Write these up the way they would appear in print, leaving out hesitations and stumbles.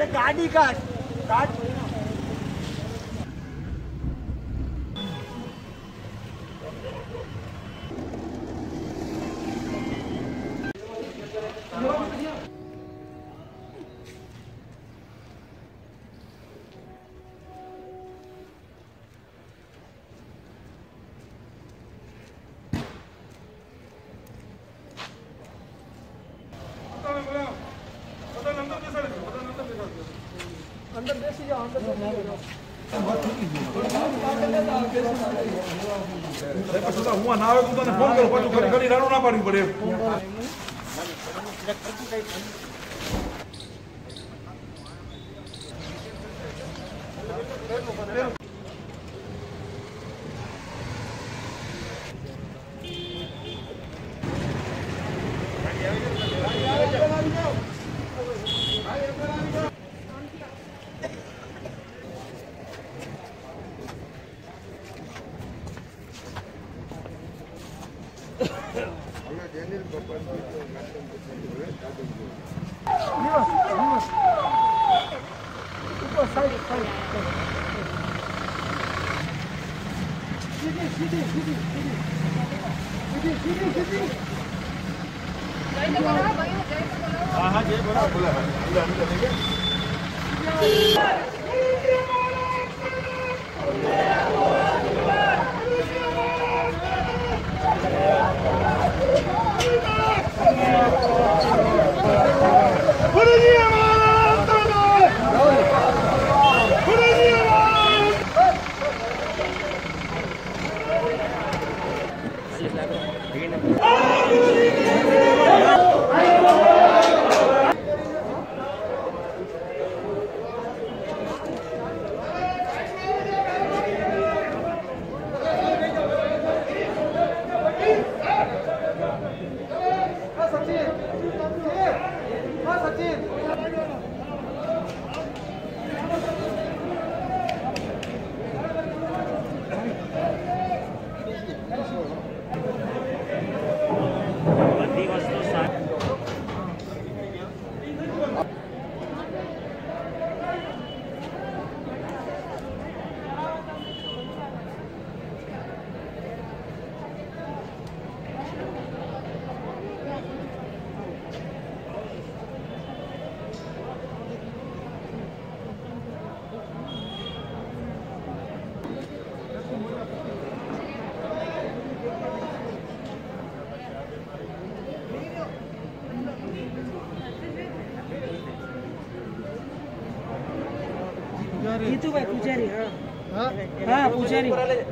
गाड़ी का अंदर बेसी जाओ अंदर હું ના આવે તો તને ફોન કરું પાછું ઘરે ઘડી રાડું ના પાડવી પડે हाँ जय बोला बोला itu Pak Pujari. हाँ Pujari.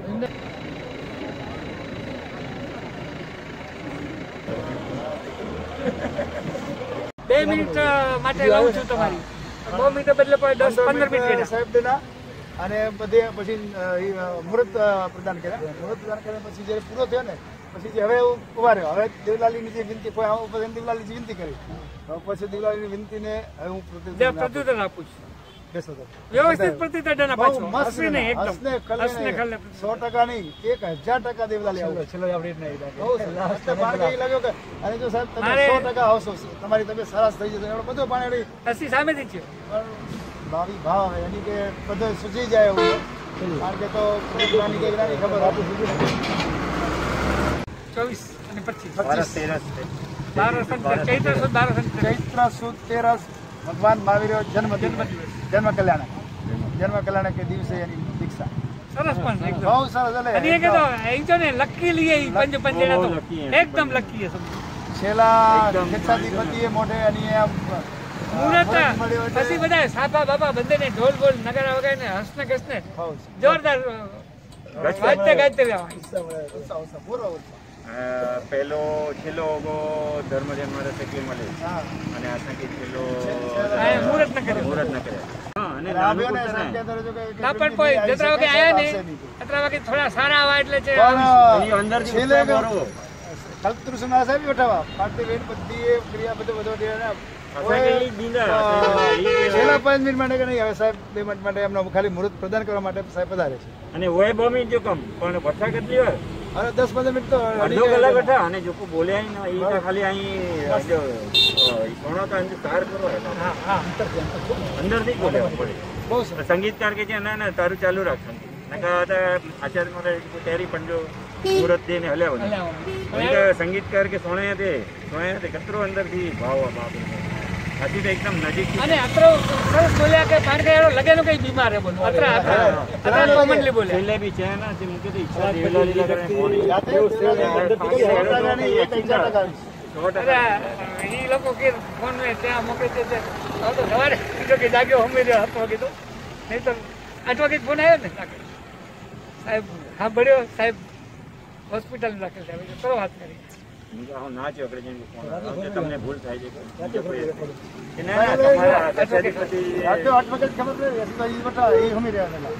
2 મિનિટ માટે લાવું છું તમારી 2 મિનિટ બદલે 10-15 મિનિટ સાહેબ દેના અને બધે પછી મુહૂર્ત પ્રદાન કર્યા મુહૂર્ત પ્રદાન કર્યા પછી જ્યારે પૂરો થયો ને પછી હવે ઉભા રહ્યો હવે દેવલાલીની જે વિનંતી કોઈ દેવલાલી વિનંતી કરી પછી દેવલાલીની વિનંતીને હવે હું પ્રત્યુત્તર આપું છું વ્યવસ્થિત પ્રતિદંડ પાછો હસને નહીં એકદમ હસને ખલને 100% નહીં 1000% દેવલાલી આવું છેલ્લો આપણે નહીં બહુ લાસ્ટ પાણી લાગ્યો કે અને જો સાહેબ તમે 100% આવશો તમારી તબિયત સરસ થઈ જશે એવડો બધો પાણી હસી સામેથી છે ભાવી ભાવ એની કે બધો સુજી જાય એવું કારણ કે તો નાની કે નાની ખબર આપું સુધી 24 અને 25 ચૈત્ર સુદ 13 ભગવાન મહાવીર જન્મ કલ્યાણ કે દિવસે એની દીક્ષા સરસ પણ એકદમ બહુ સરસ અને એ કે તો એ જો ને લકી લીએ પંજ પંજેડા તો એકદમ લકી છે છેલા કેટલાધિપતિએ મોઢે અને મુહૂર્ત પછી બધા સાપા બાપા બંધેને ઢોલ બોલ નગારા વગાડીને હસને ગસને જોરદાર ગાતે ગાતે પૂરો પહેલો છેલ્લો ધર્મ જન્મ શક્તિ મળે અને આ સંગીત છેલ્લો મુહૂર્ત ન કરે અને પણ કોઈ જત્રા વાગે આયા ને જત્રા વાગે થોડા સારા આવા એટલે છે અંદર છેલ્લે કલ્પતૃષ્ણા સાહેબ બેઠા પાર્ટી વેન બધી ક્રિયા બધો છેલ્લા 5 મિનિટ માટે કે નહીં હવે સાહેબ 2 મિનિટ માટે એમનો ખાલી મુહૂર્ત પ્રદાન કરવા માટે સાહેબ પધારે છે અને ઓય 2 મિનિટ જો કમ પણ વઠા કેટલી વાર અરે 10-15 મિનિટ તો અડધો કલાક હતા અને જો બોલ્યા ને એ ખાલી અહીં સોના તો અંદર તાર કરો અંદર થી બોલે બહુ સરસ. સંગીતકાર કે છે ના ના તારું ચાલુ રાખ સંગીત આચાર્ય મારે તેરી પંજો મુહૂર્ત દઈને હલ્યા સંગીતકાર કે સોણે તે કતરો અંદર થી ભાવ બાપ આથી તો એકદમ નજીક અને અત્રો સરસ બોલ્યા કે કારણ કે એનો લગેનો કઈ બીમાર હે બોલ અત્ર કોમનલી બોલે છેલ્લે બી છે ને જે મુકે તો ઈચ્છા દેવલા લીલા કરે જાતે અરે ઈ લોકો કે ફોન મે ત્યાં મોકલે છે તો સવારે કીધું કે જાગ્યો હમી રહ્યો હતો કીધું નહીં તો 8 વાગે ફોન આવ્યો ને સાહેબ હા બળ્યો સાહેબ હોસ્પિટલ દાખલ સાહેબ કરો વાત કરી ના ચોકડે જઈને ફોન આવે તમને ભૂલ થાય છે કે ના ના તમારા અધિપતિ ખબર પડે એ હમી રહ્યા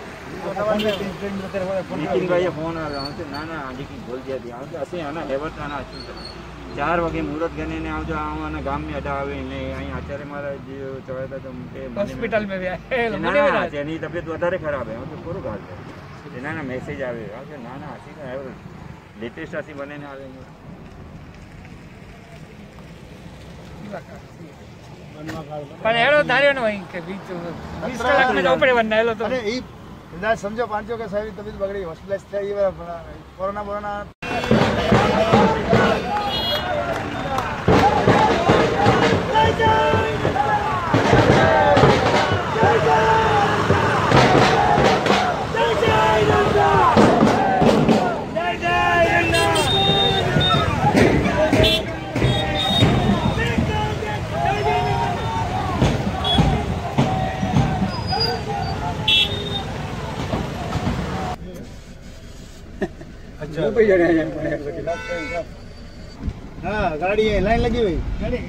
નીતિનભાઈએ ફોન આવ્યો ના ના આજે કઈ ભૂલ થયા હતી ਅਸੀਂ આના હેવતાના 4 વાગે મુહૂર્ત ગણીને આવજો આના ગામ में અડા આવે ને અહીં આચાર્ય મહારાજ ચવાયા હતા તો હોસ્પિટલ में ના એની તબિયત વધારે ખરાબ હે તો પૂરું ગાલ છે ના ના મેસેજ આવે ના ના આસી લેટેસ્ટ આસી બનીને આવે પણ એનો ધાર્યો ન હોય કે 20 કલાકમાં જવું પડે વરના એલો તો અરે એ કદાચ સમજો પાંચો કે સાહેબ તબિયત બગડી હોસ્પિટલાઇઝ થઈ કોરોના हाँ गाड़ी है लाइन लगी हुई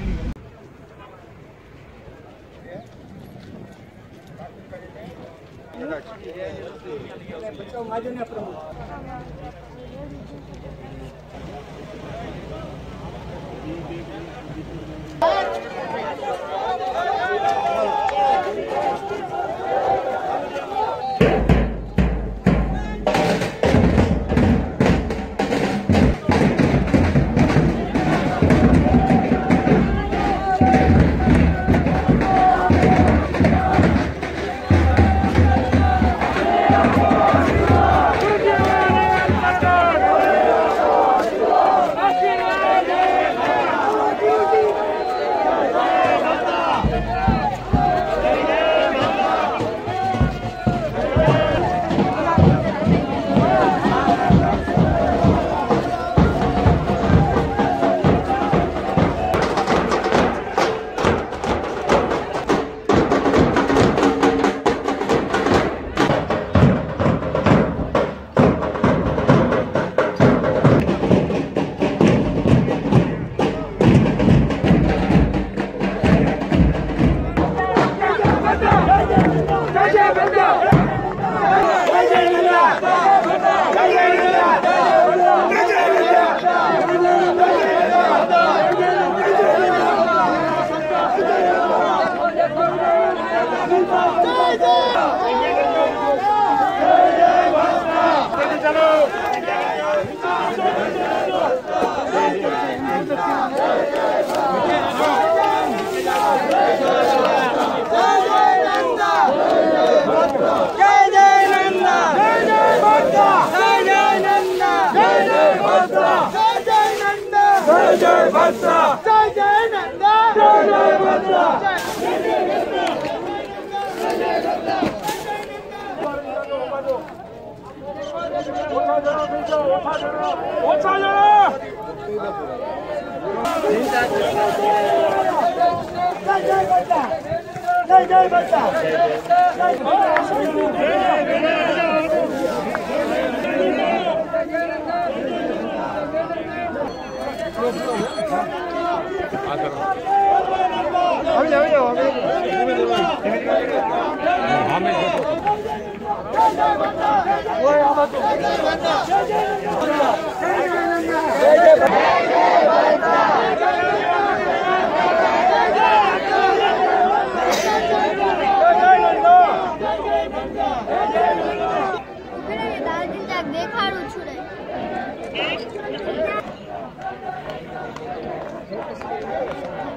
દેખાડું છું રે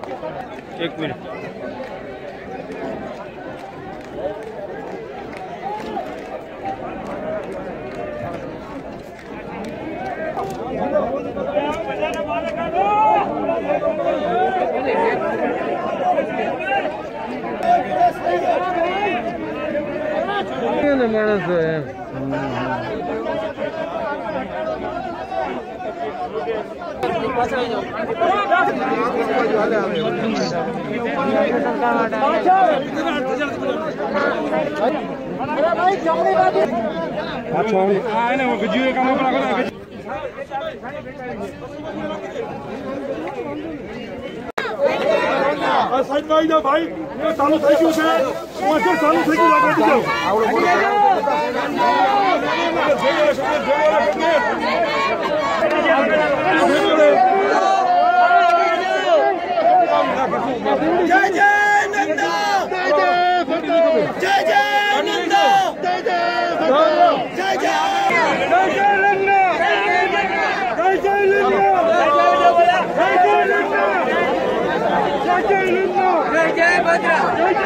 एक मिनट मानस साइड में आई जाओ भाई चालू થઈ ગયું છે ચાલુ થઈ ગયું આગળ જાઓ जय जय नंदा जय जय नंदा जय जय जय जय नंदा जय जय नंदा जय जय भद्रा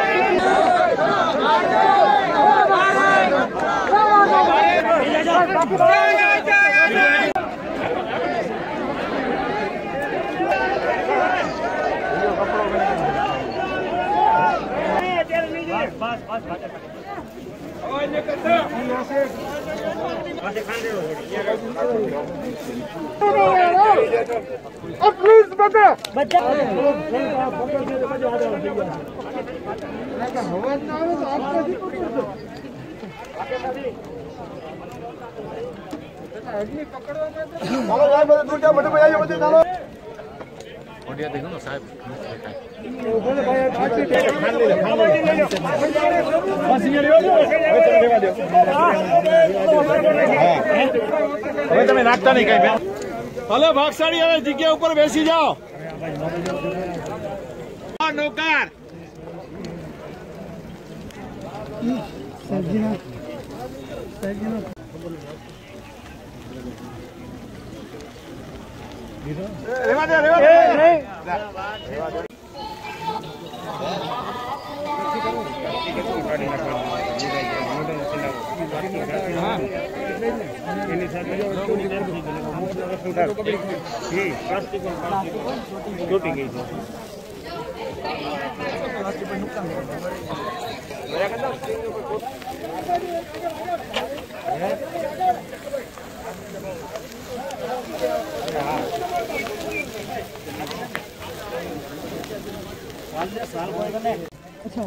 प्लीज बता चलो यार बड़े दूर बड़े भैया बच्चे चलो बढ़िया देखो ना साहब હવે તમે નાખતા નહીં કઈ ભલે ભાગશાળી હવે જગ્યા ઉપર બેસી જાઓ નોકાર રેવા દે अच्छा